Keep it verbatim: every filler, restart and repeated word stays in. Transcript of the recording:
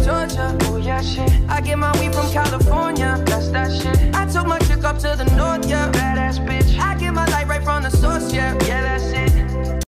Georgia. Oh yeah, shit. I get my weed from California. That's that shit. I took my chick up to the north, yeah.